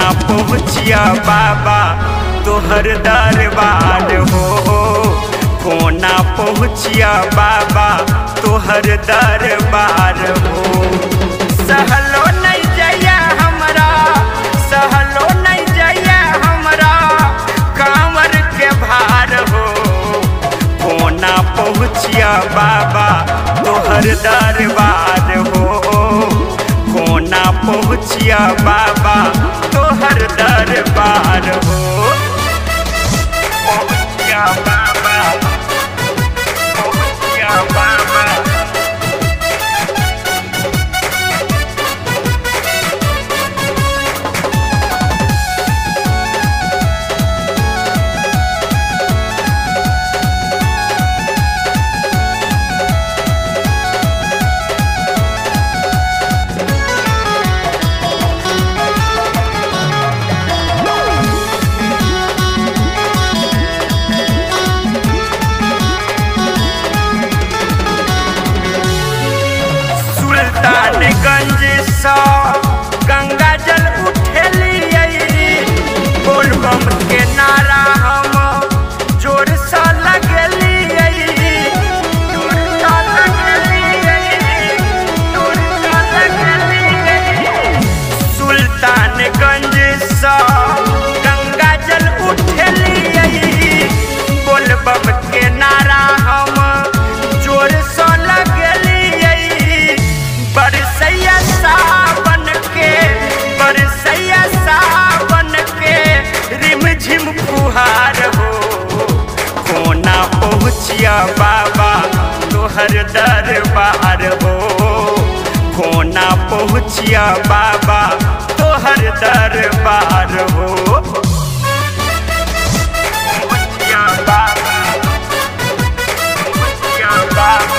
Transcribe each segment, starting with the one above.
कोना पहुँचिया बाबा तोहर दरबार हो। कोना पहुँचिया बाबा तोहर दरबार हो। सहलो नहीं जया हमरा, सहलो नहीं जया हमरा कांवर के भार हो। कोना पहुँचिया बाबा तोहर दरबार हो। कोना पहुँचिया बाबा तोहर दरबार हो। पहुँचिया बाबा, पहुँचिया बाबा। सुल्तानगंज सा गंगा जल उठेलिए, बोलबम के नारा हम जोर सा लगेलिए, जोर सा लगेलिए, जोर सा लगेलिए। सुल्तानगंज सा गंगा जल उठेलिए, बोलबम के नारा हम जोर सा लगेलिए। बरसैया सावन के, बरसैया सावन के रिम झिम फुहार हो। कोना पहुँचिया बाबा तोहर दरबार हो। कोना पहुँचिया बाबा तोहर दरबार हो। पहुँचिया बाबा, पहुँचिया बाबा।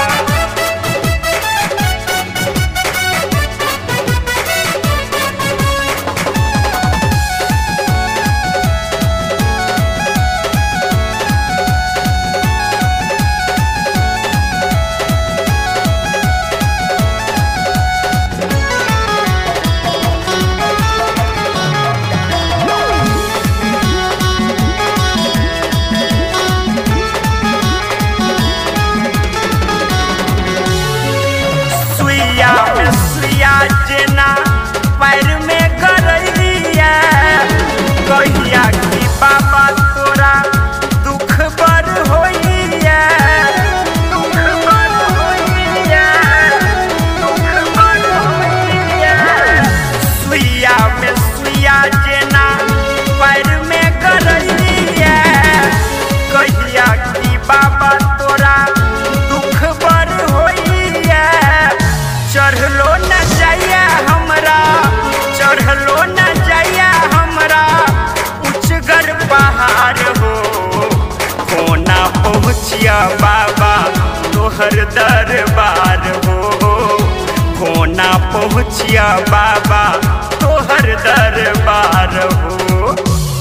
सुइया जेना पैर में गरैया, कहिया कि बाबा तोरा दुख बर होइया, दुख बर होइया, दुख बर होइया। सुइया जेना पैर में गरैया, कहिया कि बाबा तोरा दुख बर होइया। चढ़लो न जाया हमरा, चढ़लो न जाया हमरा उच्चगर पहाड़ हो। कोना पहुँचिया बाबा तोहर दरबार हो। कोना पहुँचिया बाबा तोहर दरबार हो।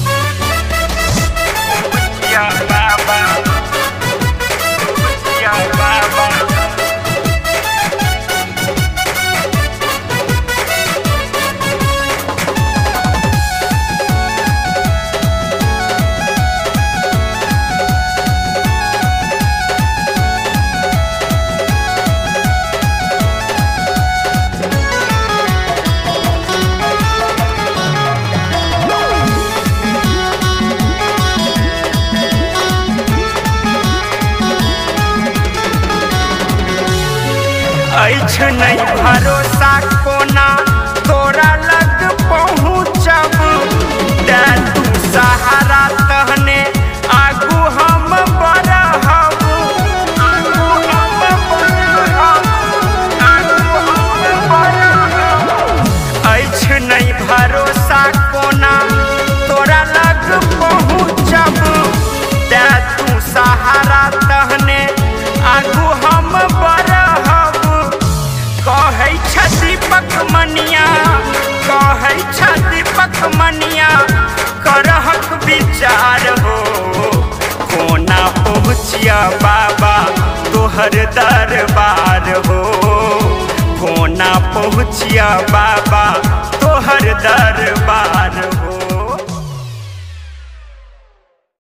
पहुँचिया बाबा, पहुँचिया बाबा। ऐछ नहीं भरोसा कोना तोरा लग पहुँचब, दे तू सहारा तहने आगू हम बढ़ब, आगू हम बढ़ब, आगू हम बढ़ब। ऐछ नहीं भरोसा कोना तोरा लग पहुँचब, दे तू सहारा तहने आगू हम बढ़ब। कहै छ दीपक मनिया, कहै छ दीपक मनिया करहक विचार हो। कोना पहुँचिया बाबा तोहर दरबार हो। कोना पहुँचिया बाबा तोहर दरबार हो।